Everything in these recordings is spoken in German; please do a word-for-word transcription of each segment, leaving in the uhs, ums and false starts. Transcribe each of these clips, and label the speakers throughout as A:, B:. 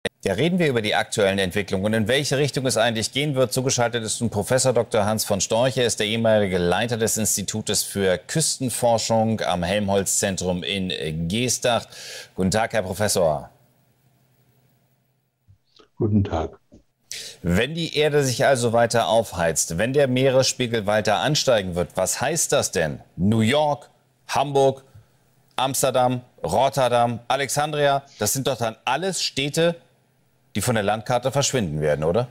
A: Ja, reden wir über die aktuellen Entwicklungen und in welche Richtung es eigentlich gehen wird. Zugeschaltet ist nun Professor Doktor Hans von Storch. Er ist der ehemalige Leiter des Institutes für Küstenforschung am Helmholtz-Zentrum in Geestach. Guten Tag, Herr Professor.
B: Guten Tag.
A: Wenn die Erde sich also weiter aufheizt, wenn der Meeresspiegel weiter ansteigen wird, was heißt das denn? New York, Hamburg, Amsterdam, Rotterdam, Alexandria, das sind doch dann alles Städte, die von der Landkarte verschwinden werden, oder?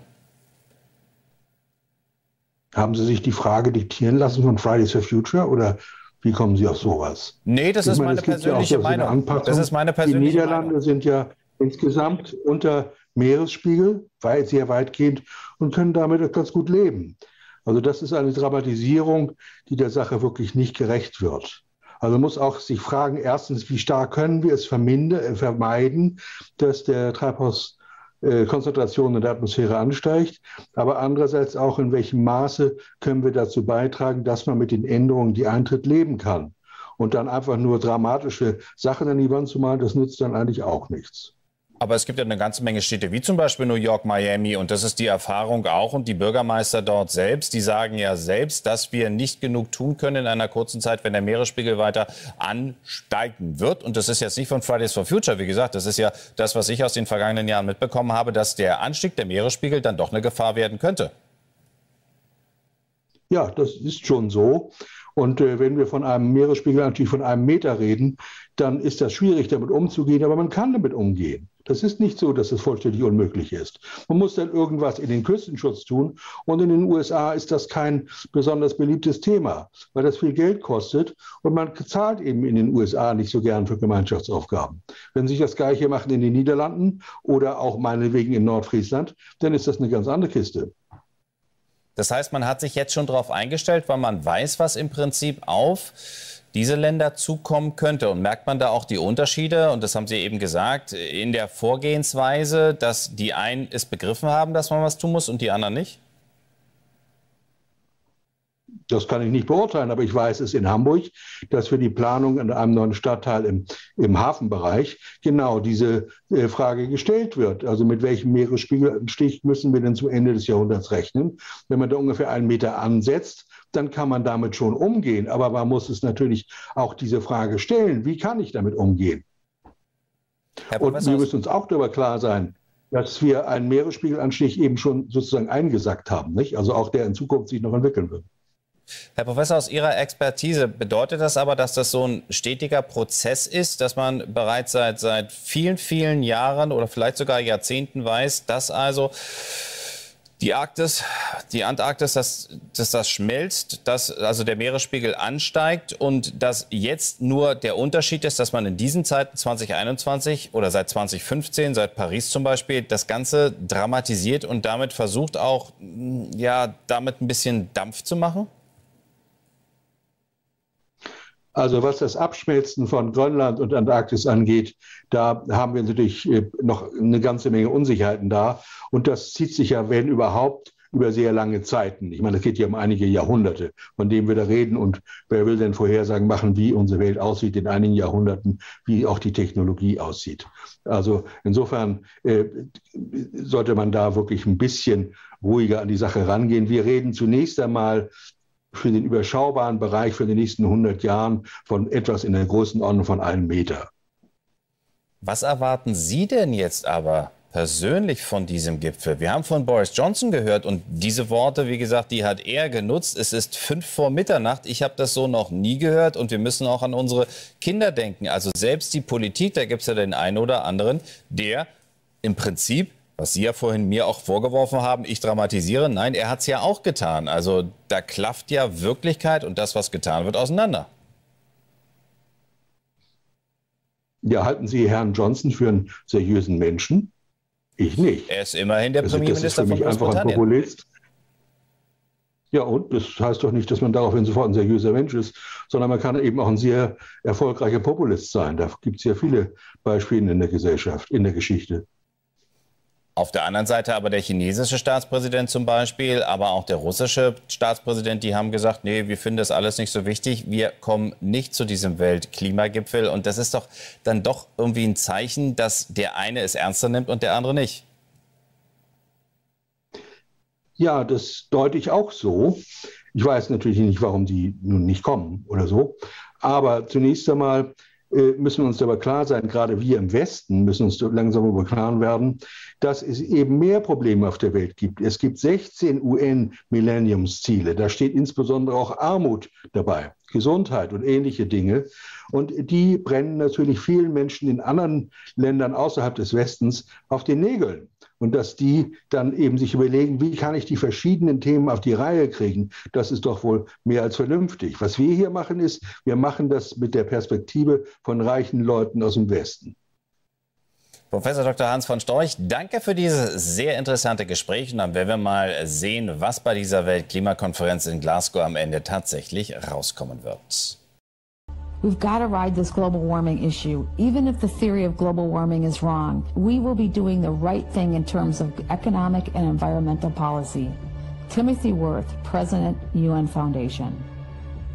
B: Haben Sie sich die Frage diktieren lassen von Fridays for Future oder wie kommen Sie auf sowas?
A: Nee, das
B: ich
A: ist
B: meine,
A: meine persönliche
B: ja so
A: Meinung. Das ist meine persönliche
B: Die Niederlande
A: Meinung.
B: sind ja insgesamt unter Meeresspiegel, weit, sehr weitgehend, und können damit ganz gut leben. Also das ist eine Dramatisierung, die der Sache wirklich nicht gerecht wird. Also man muss auch sich fragen, erstens, wie stark können wir es vermeiden, dass der Treibhaus Konzentration in der Atmosphäre ansteigt, aber andererseits auch, in welchem Maße können wir dazu beitragen, dass man mit den Änderungen, die eintritt, leben kann. Und dann einfach nur dramatische Sachen an die Wand zu malen, das nützt dann eigentlich auch nichts.
A: Aber es gibt ja eine ganze Menge Städte, wie zum Beispiel New York, Miami, und das ist die Erfahrung auch. Und die Bürgermeister dort selbst, die sagen ja selbst, dass wir nicht genug tun können in einer kurzen Zeit, wenn der Meeresspiegel weiter ansteigen wird. Und das ist jetzt nicht von Fridays for Future, wie gesagt, das ist ja das, was ich aus den vergangenen Jahren mitbekommen habe, dass der Anstieg der Meeresspiegel dann doch eine Gefahr werden könnte.
B: Ja, das ist schon so. Und äh, wenn wir von einem Meeresspiegelanstieg von einem Meter reden, dann ist das schwierig, damit umzugehen. Aber man kann damit umgehen. Das ist nicht so, dass es vollständig unmöglich ist. Man muss dann irgendwas in den Küstenschutz tun. Und in den U S A ist das kein besonders beliebtes Thema, weil das viel Geld kostet. Und man zahlt eben in den U S A nicht so gern für Gemeinschaftsaufgaben. Wenn Sie das Gleiche machen in den Niederlanden oder auch meinetwegen in Nordfriesland, dann ist das eine ganz andere Kiste.
A: Das heißt, man hat sich jetzt schon darauf eingestellt, weil man weiß, was im Prinzip auf diese Länder zukommen könnte. Und merkt man da auch die Unterschiede? Und das haben Sie eben gesagt, in der Vorgehensweise, dass die einen es begriffen haben, dass man was tun muss und die anderen nicht?
B: Das kann ich nicht beurteilen, aber ich weiß es in Hamburg, dass für die Planung in einem neuen Stadtteil im, im Hafenbereich genau diese äh, Frage gestellt wird. Also mit welchem Meeresspiegelanstieg müssen wir denn zum Ende des Jahrhunderts rechnen? Wenn man da ungefähr einen Meter ansetzt, dann kann man damit schon umgehen. Aber man muss es natürlich auch diese Frage stellen, wie kann ich damit umgehen? Und wir müssen uns auch darüber klar sein, dass wir einen Meeresspiegelanstieg eben schon sozusagen eingesackt haben, nicht? Also auch der in Zukunft sich noch entwickeln wird.
A: Herr Professor, aus Ihrer Expertise, bedeutet das aber, dass das so ein stetiger Prozess ist, dass man bereits seit, seit vielen, vielen Jahren oder vielleicht sogar Jahrzehnten weiß, dass also die Arktis, die Antarktis, dass, dass das schmelzt, dass also der Meeresspiegel ansteigt und dass jetzt nur der Unterschied ist, dass man in diesen Zeiten zwanzig einundzwanzig oder seit zwanzig fünfzehn, seit Paris zum Beispiel, das Ganze dramatisiert und damit versucht auch, ja, damit ein bisschen Dampf zu machen?
B: Also was das Abschmelzen von Grönland und Antarktis angeht, da haben wir natürlich noch eine ganze Menge Unsicherheiten da. Und das zieht sich ja, wenn überhaupt, über sehr lange Zeiten. Ich meine, es geht ja um einige Jahrhunderte, von denen wir da reden. Und wer will denn Vorhersagen machen, wie unsere Welt aussieht in einigen Jahrhunderten, wie auch die Technologie aussieht. Also insofern äh, sollte man da wirklich ein bisschen ruhiger an die Sache rangehen. Wir reden zunächst einmal für den überschaubaren Bereich für die nächsten hundert Jahren von etwas in der Größenordnung von einem Meter.
A: Was erwarten Sie denn jetzt aber persönlich von diesem Gipfel? Wir haben von Boris Johnson gehört und diese Worte, wie gesagt, die hat er genutzt. Es ist fünf vor Mitternacht. Ich habe das so noch nie gehört und wir müssen auch an unsere Kinder denken. Also selbst die Politik, da gibt es ja den einen oder anderen, der im Prinzip, was Sie ja vorhin mir auch vorgeworfen haben, ich dramatisiere. Nein, er hat es ja auch getan. Also da klafft ja Wirklichkeit und das, was getan wird, auseinander.
B: Ja, halten Sie Herrn Johnson für einen seriösen Menschen? Ich nicht.
A: Er ist immerhin der
B: also,
A: Premierminister von Großbritannien.
B: Einfach ein Populist. Ja, und das heißt doch nicht, dass man daraufhin sofort ein seriöser Mensch ist, sondern man kann eben auch ein sehr erfolgreicher Populist sein. Da gibt es ja viele Beispiele in der Gesellschaft, in der Geschichte.
A: Auf der anderen Seite aber der chinesische Staatspräsident zum Beispiel, aber auch der russische Staatspräsident, die haben gesagt, nee, wir finden das alles nicht so wichtig. Wir kommen nicht zu diesem Weltklimagipfel. Und das ist doch dann doch irgendwie ein Zeichen, dass der eine es ernster nimmt und der andere nicht.
B: Ja, das deute ich auch so. Ich weiß natürlich nicht, warum die nun nicht kommen oder so. Aber zunächst einmal müssen wir uns aber klar sein, gerade wir im Westen müssen uns langsam über klar werden, dass es eben mehr Probleme auf der Welt gibt. Es gibt sechzehn U N-Millenniumsziele. Da steht insbesondere auch Armut dabei, Gesundheit und ähnliche Dinge. Und die brennen natürlich vielen Menschen in anderen Ländern außerhalb des Westens auf den Nägeln. Und dass die dann eben sich überlegen, wie kann ich die verschiedenen Themen auf die Reihe kriegen, das ist doch wohl mehr als vernünftig. Was wir hier machen ist, wir machen das mit der Perspektive von reichen Leuten aus dem Westen.
A: Professor Doktor Hans von Storch, danke für dieses sehr interessante Gespräch. Und dann werden wir mal sehen, was bei dieser Weltklimakonferenz in Glasgow am Ende tatsächlich rauskommen wird.
C: We've got to ride this global warming issue. Even if the theory of global warming is wrong, we will be doing the right thing in terms of economic and environmental policy. Timothy Wirth, President, U N Foundation.